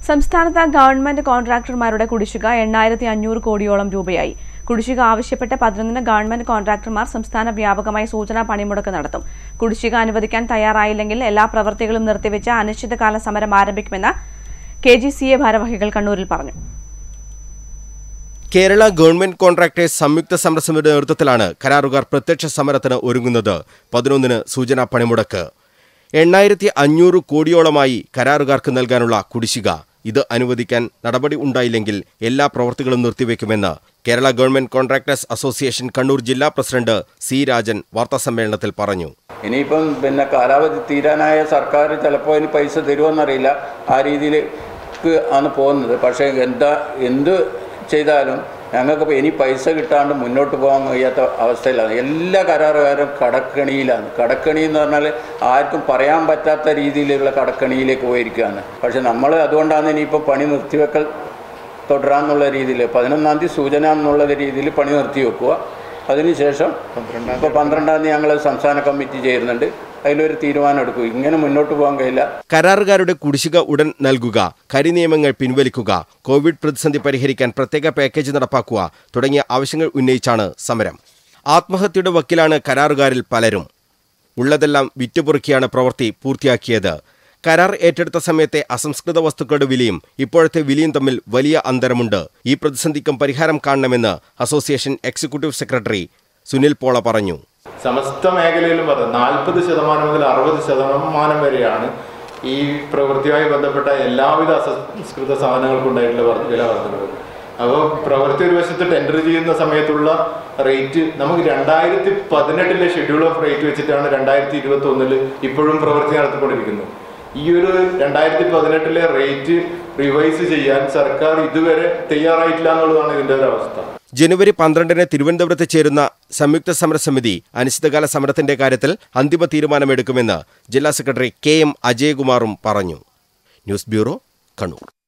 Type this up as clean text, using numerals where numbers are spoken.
സംസ്ഥാനത്തെ ഗവൺമെന്റ് കോൺട്രാക്ടർമാരുടെ കുടിശ്ശിക 8500 കോടിയോളം രൂപയായി. കുടിശ്ശിക ആവശ്യപ്പെട്ട് 11 ഗവൺമെന്റ് കോൺട്രാക്ടർമാർ സംസ്ഥാന വ്യാപകമായി സൂചനാ പണിമുടക്ക് നടത്തും. കുടിശ്ശിക അനുവദിക്കാൻ തയ്യാറായില്ലെങ്കിൽ എല്ലാ പ്രവൃത്തികളും നിർത്തിവെച്ച് അനിശ്ചിതകാല സമരം ആരംഭിക്കുമെന്ന് KGCA ഭാരവാഹികൾ കണ്ണൂരിൽ പറഞ്ഞു. കേരള ഗവൺമെന്റ് കോൺട്രാക്ടേഴ്സ് സംയുക്ത സമരസമിതിയുടെ നേതൃത്വത്തിലാണ് കരാറുകാർ പ്രത്യക്ഷ സമരത്തിന് ഒരുങ്ങുന്നത്. 11 സൂചനാ പണിമുടക്ക്. 8500 കോടിയോളമായി കരാറുകാർക്ക് നൽകാനുള്ള കുടിശ്ശിക. ഇത് അനുവദിക്കാൻ നടപടി ഉണ്ടായില്ലെങ്കിൽ എല്ലാ പ്രവൃത്തികളും നിർത്തിവെക്കുമെന്ന് Kerala government contractors association Kannur ജില്ലാ പ്രസിഡന്റ് C. രാജൻ വാർത്താസമ്മേളനത്തിൽ പറഞ്ഞു. ഇനിയിപ്പം കാലാവധി തീരാനായ സർക്കാർ ചിലപ്പോൾ ഇനി പൈസ തരുമെന്നറിയില്ല. ആ രീതിയിലേക്ക് ആണ് പോകുന്നത്. പക്ഷേ എന്ത് ചെയ്താലും ഞങ്ങൾക്കിപ്പോൾ ഇനി പൈസ കിട്ടാണ്ട് മുന്നോട്ട് പോകാൻ കഴിയാത്ത അവസ്ഥയിലാണ്. എല്ലാ കരാറുകാരും കടക്കണിയിലാണ്. കടക്കണി എന്ന് പറഞ്ഞാൽ ആർക്കും പറയാൻ പറ്റാത്ത രീതിയിലുള്ള കടക്കണിയിലേക്ക് പോയിരിക്കുകയാണ്. പക്ഷെ നമ്മൾ അതുകൊണ്ടാണ് ഇനിയിപ്പോൾ പണി നിർത്തിവെക്കൽ തുടരാന്നുള്ള രീതിയിൽ 11-ാം തീയതി സൂചന എന്നുള്ള രീതിയിൽ പണി നിർത്തി വെക്കുക. അതിനുശേഷം ഇപ്പോൾ 12-ാം തീയതി ഞങ്ങൾ സംസ്ഥാന കമ്മിറ്റി ചേരുന്നുണ്ട്. അതിലൊരു തീരുമാനം എടുക്കും. ഇങ്ങനെ മുന്നോട്ട് പോകാൻ കഴിയില്ല. കരാറുകാരുടെ കുടിശ്ശിക ഉടൻ നൽകുക, കരിനിയമങ്ങൾ പിൻവലിക്കുക, കോവിഡ് പ്രതിസന്ധി പരിഹരിക്കാൻ പ്രത്യേക പാക്കേജ് നടപ്പാക്കുക തുടങ്ങിയ ആവശ്യങ്ങൾ ഉന്നയിച്ചാണ് സമരം. ആത്മഹത്യയുടെ വക്കിലാണ് കരാറുകാരിൽ പലരും. ഉള്ളതെല്ലാം വിറ്റുപുറുക്കിയാണ് പ്രവൃത്തി പൂർത്തിയാക്കിയത്. കരാർ ഏറ്റെടുത്ത സമയത്തെ അസംസ്കൃത വസ്തുക്കളുടെ വിലയും ഇപ്പോഴത്തെ വിലയും തമ്മിൽ വലിയ അന്തരമുണ്ട്. ഈ പ്രതിസന്ധിക്കും പരിഹാരം കാണണമെന്ന് അസോസിയേഷൻ എക്സിക്യൂട്ടീവ് സെക്രട്ടറി സുനിൽ പോള പറഞ്ഞു. സമസ്ത മേഖലയിലും 40% മുതൽ 60% വരെയാണ് ഈ പ്രവൃത്തിയുമായി ബന്ധപ്പെട്ട എല്ലാവിധ അസംസ്കൃത സാധനങ്ങൾക്കുണ്ടായിട്ടുള്ള വില വർധനവ്. അപ്പോൾ പ്രവൃത്തി ഒരു വശത്ത് ടെൻഡർ ചെയ്യുന്ന സമയത്തുള്ള റേറ്റ് നമുക്ക് 2018 ഷെഡ്യൂൾ ഓഫ് റേറ്റ് വെച്ചിട്ടാണ് 2021 ഇപ്പോഴും പ്രവൃത്തി നടത്തിക്കൊണ്ടിരിക്കുന്നത്. ഈ ഒരു 2018 റേറ്റ് റിവൈസ് ചെയ്യാൻ സർക്കാർ ഇതുവരെ തയ്യാറായിട്ടില്ല എന്നുള്ളതാണ് ഇതിന്റെ ഒരു അവസ്ഥ. ജനുവരി 12 തിരുവനന്തപുരത്ത് ചേരുന്ന സംയുക്ത സമരസമിതി അനിശ്ചിതകാല സമരത്തിന്റെ കാര്യത്തിൽ അന്തിമ തീരുമാനമെടുക്കുമെന്ന് ജില്ലാ സെക്രട്ടറി KM അജയകുമാറും പറഞ്ഞു. News bureau, Kannur.